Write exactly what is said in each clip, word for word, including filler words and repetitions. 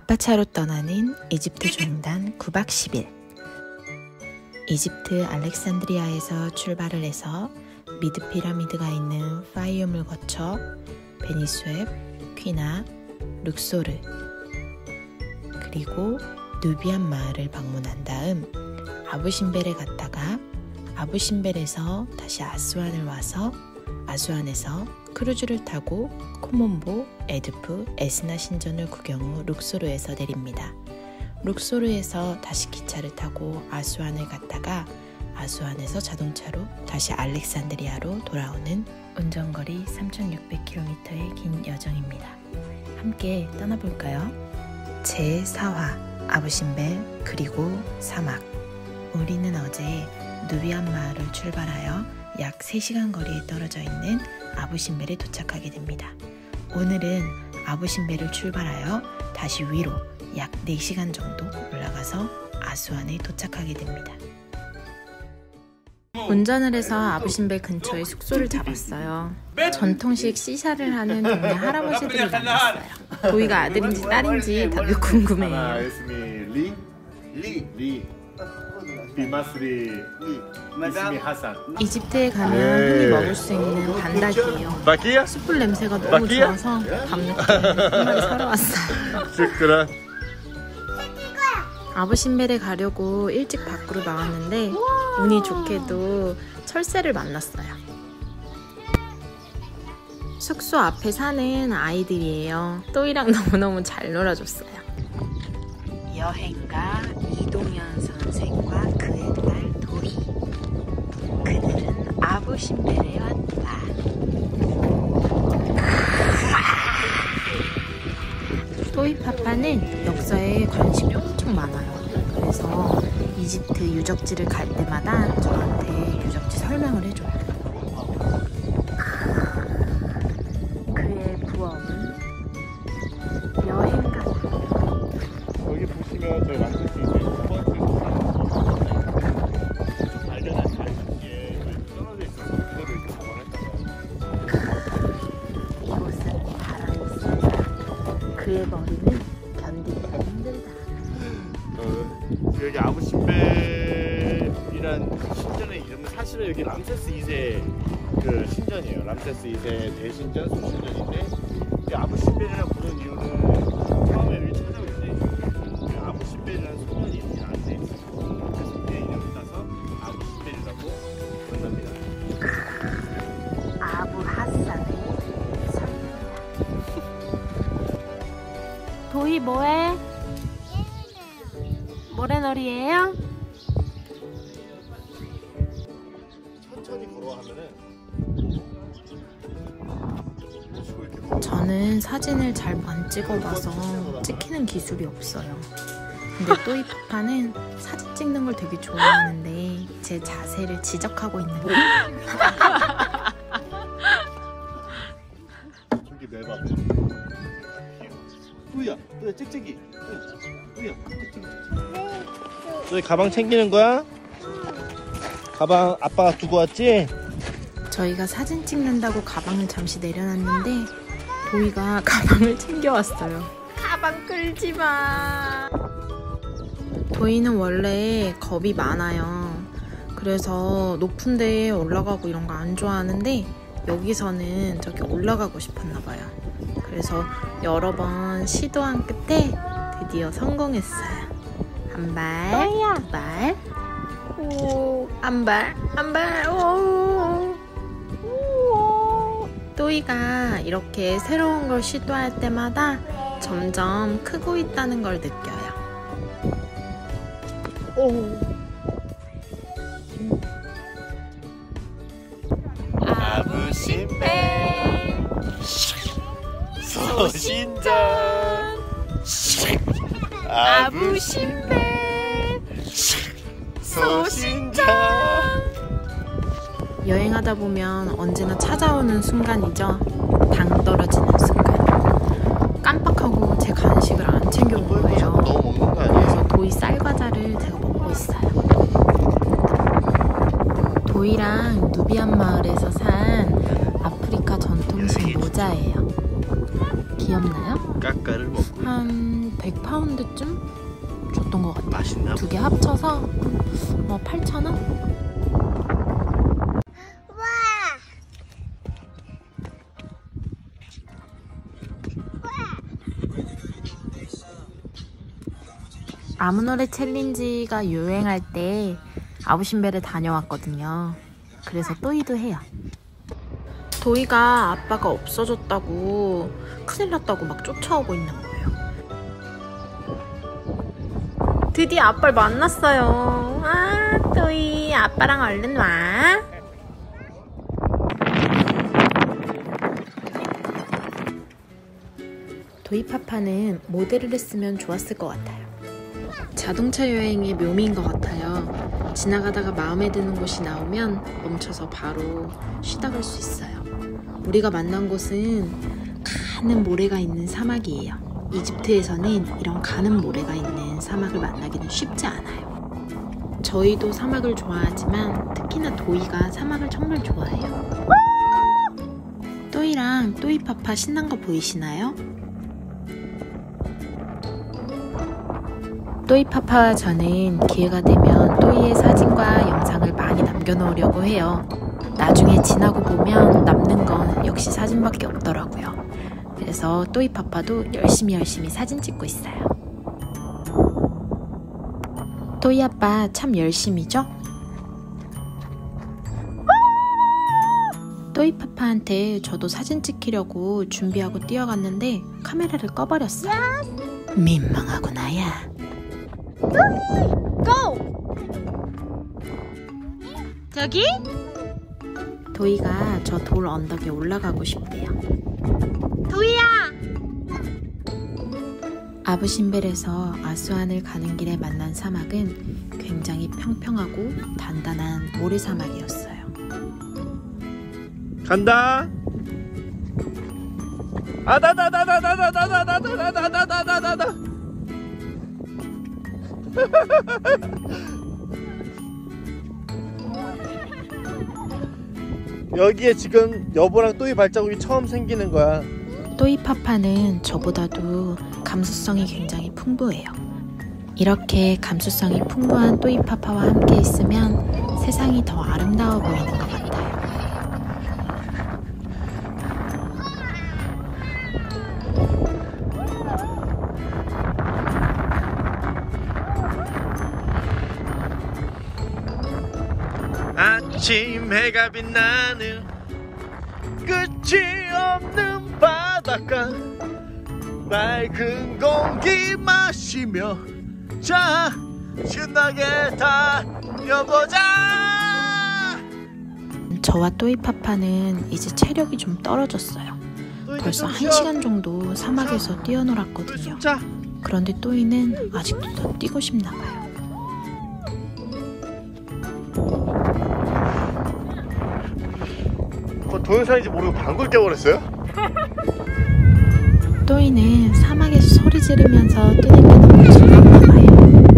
아빠차로 떠나는 이집트 종단 구 박 십 일. 이집트 알렉산드리아에서 출발을 해서 미드 피라미드가 있는 파이움을 거쳐 베니수왑, 퀴나, 룩소르, 그리고 누비안 마을을 방문한 다음 아부심벨에 갔다가 아부심벨에서 다시 아스완을 와서 아스완에서 크루즈를 타고 코몬보, 에드프, 에스나 신전을 구경 후 룩소르에서 내립니다. 룩소르에서 다시 기차를 타고 아스완을 갔다가 아스완에서 자동차로 다시 알렉산드리아로 돌아오는 운전거리 삼천육백 킬로미터의 긴 여정입니다. 함께 떠나볼까요? 제사 화 아부심벨 그리고 사막. 우리는 어제 누비안 마을을 출발하여 약 세 시간 거리에 떨어져 있는 아부심벨에 도착하게 됩니다. 오늘은 아부심벨을 출발하여 다시 위로 약 네 시간 정도 올라가서 아스완에 도착하게 됩니다. 운전을 해서 아부심벨 근처에 숙소를 잡았어요. 전통식 시샤를 하는 동네 할아버지들을 만났어요. 도희가 아들인지 딸인지 다들 궁금해요. 이집트에 가면 흔히 먹을 수 있는 반닭이에요. 숯불 냄새가 너무 좋아서 밤늦게 한 마리 사러 왔어요. 아부심벨에 가려고 일찍 밖으로 나왔는데 운이 좋게도 철새를 만났어요. 숙소 앞에 사는 아이들이에요. 또이랑 너무너무 잘 놀아줬어요. 여행가 이동현 선생과 그의 딸 도희. 그들은 아부심벨에 왔다. 또이 파파는 역사에 관심이 엄청 많아요. 그래서 이집트 유적지를 갈 때마다 저한테 유적지 설명을 해줘요. 그의 부업은 여행가. 여기 보시면 저희 람세스 이제 두 번째 발견한 자리에 떨어져 있어서 그거를 이렇게 복원했다고요. 이곳은 바람이 세다. 그의 머리는 견디기 힘들다. 어, 여기 아부심벨이란 신전의 이름은 사실은 여기 람세스 이 세 그 신전이에요. 람세스 이 세 대신전 소신전인데 이 아부심벨이라고 부르는 이유는 처음에 여기 찾아올 때 아부심벨이라는 소문이 이렇게 안 돼 있어요. 그래서 내 이름을 따서 아부심벨이라고 부른답니다. 아부 하산의 설명이다. 도희 뭐해? 모래놀이에요? 천천히 걸어가면은 저는 사진을 잘 안 찍어봐서 찍히는 기술이 없어요. 근데 또이 파파는 사진 찍는 걸 되게 좋아하는데 제 자세를 지적하고 있는 거예요. 저기 매봐. 뿌야, 뿌야 찍찍이. 뿌야, 찍찍이. 너희 가방 챙기는 거야? 가방 아빠가 두고 왔지? 저희가 사진 찍는다고 가방을 잠시 내려놨는데 도희가 가방을 챙겨왔어요. 가방 끌지 마. 도희는 원래 겁이 많아요. 그래서 높은 데에 올라가고 이런 거 안 좋아하는데 여기서는 저기 올라가고 싶었나 봐요. 그래서 여러 번 시도한 끝에 드디어 성공했어요. 한 발, 두 발, 오, 한 발, 한 발, 오. 또이가 이렇게 새로운 걸 시도할 때마다 점점 크고 있다는 걸 느껴요. 오. 아부심벨 소신전 아부심벨 소신전. 여행하다 보면 언제나 찾아오는 순간이죠. 당 떨어지는 순간. 깜빡하고 제 간식을 안 챙겨온 거예요. 너무 먹는 거 아니야? 그래서 도희 쌀과자를 제가 먹고 있어요. 도희랑 누비안 마을에서 산 아프리카 전통식 모자예요. 귀엽나요? 까까를 먹고 한 백 파운드쯤 줬던 것 같아요. 맛있나? 두 개 합쳐서 뭐 팔천 원? 아무 노래 챌린지가 유행할 때 아부신벨에 다녀왔거든요. 그래서 또이도 해요. 도이가 아빠가 없어졌다고 큰일 났다고 막 쫓아오고 있는 거예요. 드디어 아빠를 만났어요. 아, 또이 아빠랑 얼른 와. 도이 파파는 모델을 했으면 좋았을 것 같아요. 자동차 여행의 묘미인 것 같아요. 지나가다가 마음에 드는 곳이 나오면 멈춰서 바로 쉬다 갈 수 있어요. 우리가 만난 곳은 가는 모래가 있는 사막이에요. 이집트에서는 이런 가는 모래가 있는 사막을 만나기는 쉽지 않아요. 저희도 사막을 좋아하지만 특히나 도이가 사막을 정말 좋아해요. 또이랑 또이파파 신난 거 보이시나요? 또이파파와 저는 기회가 되면 또이의 사진과 영상을 많이 남겨놓으려고 해요. 나중에 지나고 보면 남는 건 역시 사진밖에 없더라고요. 그래서 또이파파도 열심히 열심히 사진 찍고 있어요. 또이 아빠 참 열심히죠? 또이파파한테 저도 사진 찍히려고 준비하고 뛰어갔는데 카메라를 꺼버렸어요. 민망하구나 야. 고! 저기? 도이가 저 돌 언덕에 올라가고 싶대요. 도이야! 아부신벨에서 아수안을 가는 길에 만난 사막은 굉장히 평평하고 단단한 모래사막이었어요. 간다. 아다다다다다다다다다다다다다다다다. 여기에 지금 여보랑 또이 발자국이 처음 생기는 거야. 또이파파는 저보다도 감수성이 굉장히 풍부해요. 이렇게 감수성이 풍부한 또이파파와 함께 있으면 세상이 더 아름다워 보이는 것 같아요. 아침 해가 빛나는 끝이 없는 바닷가 맑은 공기 마시며 자 신나게 달려보자. 저와 또이파파는 이제 체력이 좀 떨어졌어요. 벌써 한 시간 정도 사막에서 뛰어놀았거든요. 그런데 또이는 아직도 더 뛰고 싶나 봐요. 동영상인지 모르고 방귀를 껴버렸어요? 또이는 사막에서 소리 지르면서 뛰는 게 너무 즐거운가 봐요.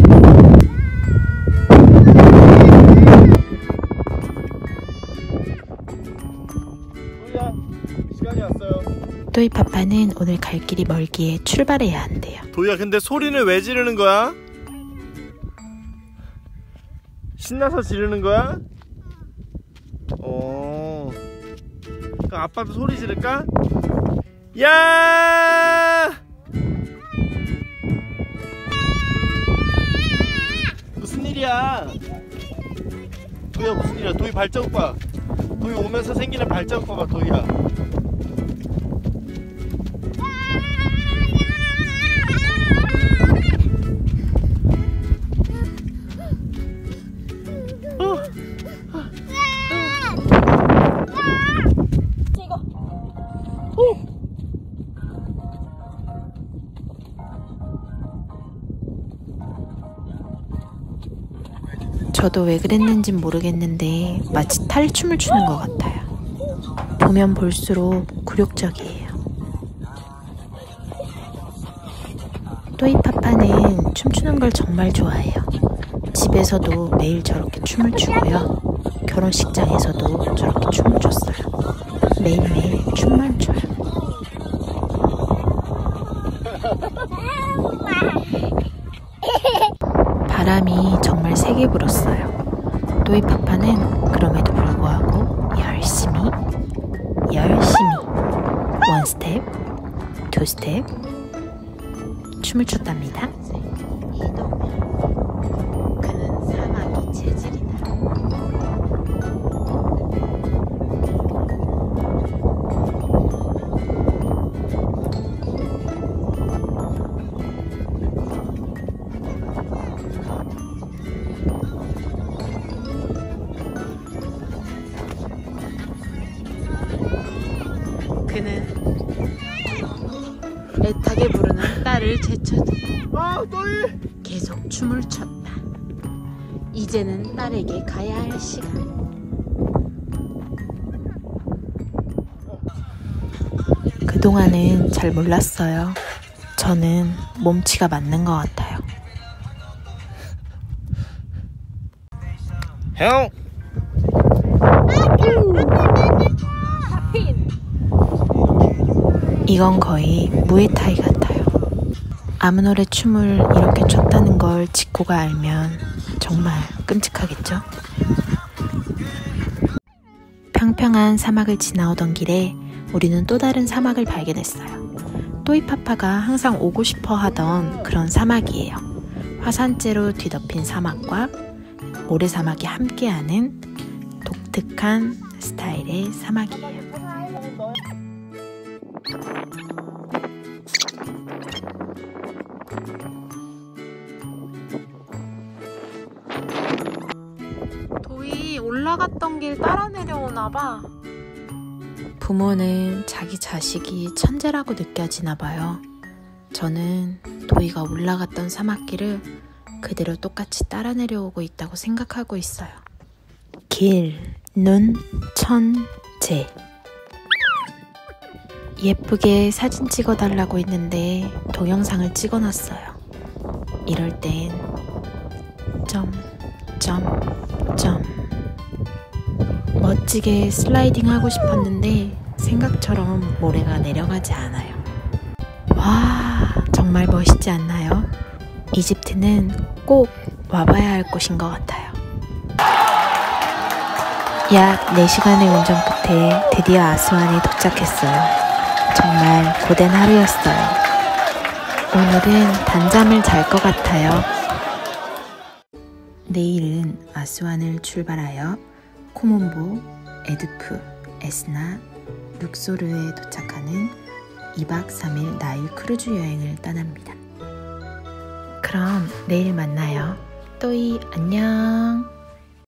도이야, 시간이 왔어요. 또이파파는 오늘 갈 길이 멀기에 출발해야 한대요. 도이야, 근데 소리는 왜 지르는 거야? 신나서 지르는 거야? 어. 그럼 아빠도 소리 지를까? 야! 무슨 일이야? 도이야 무슨 일이야? 도이 발자국 봐. 도이 오면서 생기는 발자국 봐봐 도이야. 저도 왜 그랬는진 모르겠는데 마치 탈춤을 추는 것 같아요. 보면 볼수록 굴욕적이에요. 또이파파는 춤추는 걸 정말 좋아해요. 집에서도 매일 저렇게 춤을 추고요. 결혼식장에서도 저렇게 춤을 췄어요. 매일매일 춤만 춰요. 바람이 정말 세게 불었어요. 또이파파는 그럼에도 불구하고 열심히 열심히 원 스텝, 투 스텝 춤을 췄답니다. 이도면 그는 사막이 재질이다. 그는 애타게 부르는 딸을 제쳐두고 아, 또이! 계속 춤을 췄다. 이제는 딸에게 가야 할 시간. 그동안은 잘 몰랐어요. 저는 몸치가 맞는 것 같아요. 형! 이건 거의 무에타이 같아요. 아무노래 춤을 이렇게 췄다는 걸 지코가 알면 정말 끔찍하겠죠? 평평한 사막을 지나오던 길에 우리는 또 다른 사막을 발견했어요. 또이파파가 항상 오고 싶어 하던 그런 사막이에요. 화산재로 뒤덮인 사막과 모래사막이 함께하는 독특한 스타일의 사막이에요. 도희 올라갔던 길 따라 내려오나봐. 부모는 자기 자식이 천재라고 느껴지나봐요. 저는 도희가 올라갔던 사막길을 그대로 똑같이 따라 내려오고 있다고 생각하고 있어요. 길, 눈, 천재. 예쁘게 사진 찍어달라고 했는데 동영상을 찍어놨어요. 이럴 땐 점, 점, 점. 멋지게 슬라이딩 하고 싶었는데 생각처럼 모래가 내려가지 않아요. 와, 정말 멋있지 않나요? 이집트는 꼭 와봐야 할 곳인 것 같아요. 약 네 시간의 운전 끝에 드디어 아스완에 도착했어요. 정말 고된 하루였어요. 오늘은 단잠을 잘 것 같아요. 내일은 아스완을 출발하여 코몬보, 에두프, 에스나, 룩소르에 도착하는 이 박 삼 일 나일 크루즈 여행을 떠납니다. 그럼 내일 만나요. 또이 안녕.